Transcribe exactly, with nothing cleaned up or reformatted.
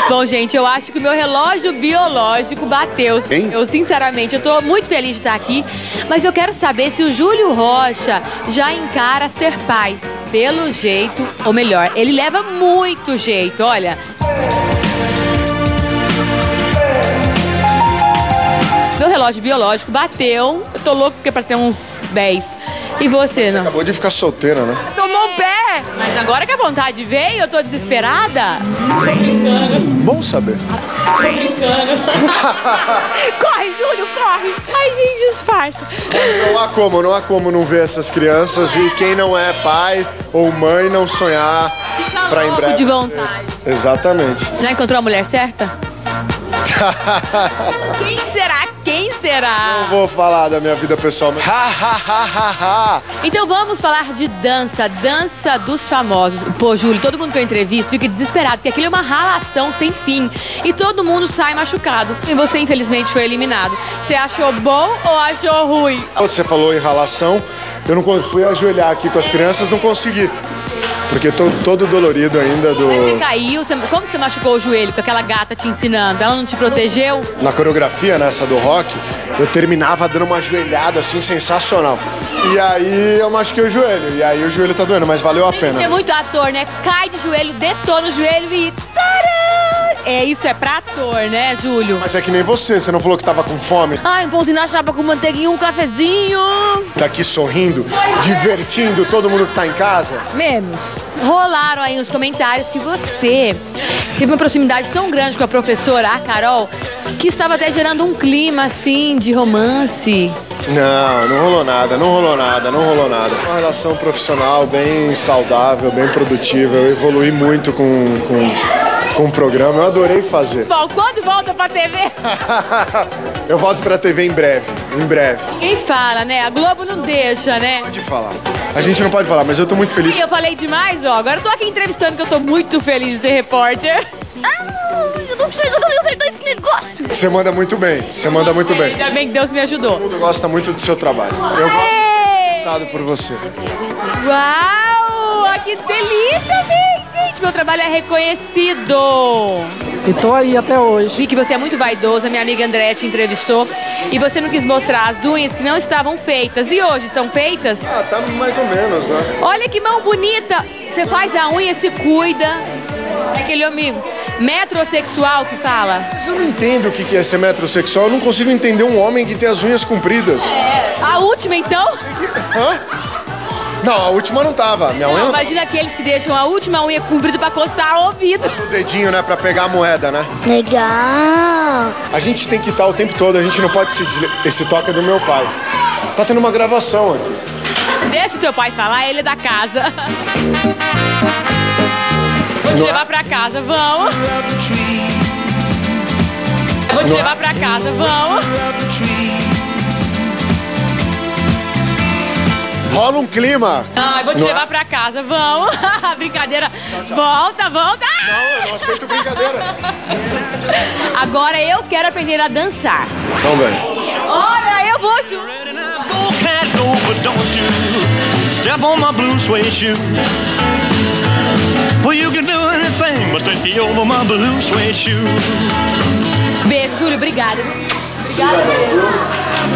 Bom, gente, eu acho que o meu relógio biológico bateu. Hein? Eu, sinceramente, eu tô muito feliz de estar aqui, mas eu quero saber se o Júlio Rocha já encara ser pai. Pelo jeito, ou melhor, ele leva muito jeito, olha. Meu relógio biológico bateu. Eu tô louco porque é pra ter uns dez. E você, não? Acabou de ficar solteira, né? Tomou um pé! Mas agora que a vontade veio, eu tô desesperada. Bom saber. Corre, Júlio, corre! Ai, gente, disfarça. Não há como, não há como não ver essas crianças e quem não é pai ou mãe não sonhar Fica pra em louco breve. de vontade. Exatamente. Já encontrou a mulher certa? Quem será? Quem será? Não vou falar da minha vida pessoal, mas... Então vamos falar de dança, dança dos famosos. Pô, Júlio, todo mundo que eu entrevisto fica desesperado, porque aquilo é uma ralação sem fim. E todo mundo sai machucado. E você, infelizmente, foi eliminado. Você achou bom ou achou ruim? Você falou em ralação, eu não fui ajoelhar aqui com as crianças, não consegui. Porque tô todo dolorido ainda do... Mas você caiu, você... como que você machucou o joelho com aquela gata te ensinando? Ela não te protegeu? Na coreografia, nessa do rock, eu terminava dando uma joelhada assim, sensacional. E aí eu machuquei o joelho, e aí o joelho tá doendo, mas valeu a pena. Tem muito ator, né? Cai de joelho, detona o joelho e... Tcharam! É, isso é pra ator, né, Júlio? Mas é que nem você, você não falou que tava com fome? Ai, um pãozinho na chapa com manteiguinha, um cafezinho. Tá aqui sorrindo, divertindo todo mundo que tá em casa? Menos. Rolaram aí nos comentários que você teve uma proximidade tão grande com a professora, a Carol, que estava até gerando um clima, assim, de romance. Não, não rolou nada, não rolou nada, não rolou nada. Uma relação profissional bem saudável, bem produtiva. Eu evoluí muito com, com, com o programa, eu adorei fazer. Bom, quando volta pra T V? Eu volto pra T V em breve, em breve. Quem fala, né? A Globo não deixa, né? Pode falar. A gente não pode falar, mas eu tô muito feliz. E eu falei demais, ó. Agora eu tô aqui entrevistando que eu tô muito feliz de ser repórter. Ah, eu não sei, eu não acertar esse negócio. Você manda muito bem, você manda muito bem. Ainda bem que Deus me ajudou. Todo mundo gosta muito do seu trabalho. Eu gosto estado por você. Uau, que delícia, gente. Meu trabalho é reconhecido. E tô aí até hoje. Vi que você é muito vaidosa, minha amiga André te entrevistou e você não quis mostrar as unhas que não estavam feitas. E hoje são feitas? Ah, tá mais ou menos, né? Olha que mão bonita. Você faz a unha, se cuida. É aquele homem metrosexual que fala. Mas eu não entendo o que é ser metrosexual. Eu não consigo entender um homem que tem as unhas compridas. É, a última então? Hã? Não, a última não tava. Minha Não, unha... imagina aqueles que deixam a última unha comprida pra coçar o ouvido. O dedinho, né, pra pegar a moeda, né? Legal. A gente tem que estar o tempo todo, a gente não pode se desligar. Esse toque é do meu pai. Tá tendo uma gravação aqui. Deixa o teu pai falar, ele é da casa. Vou te Não levar é? pra casa, vamos. Vou te Não é? levar pra casa, vamos. Rola um clima. Ai, vou te Não é? levar pra casa, vamos. Brincadeira. Volta, volta. Não, eu não aceito brincadeira. Agora eu quero aprender a dançar. Então, velho. Olha, eu vou junto. Go, cat, go, but don't you step on my blue suede shoe. Well, you can do anything but take me over my blue suede shoe. Beijo, Júlio, obrigada. Obrigada.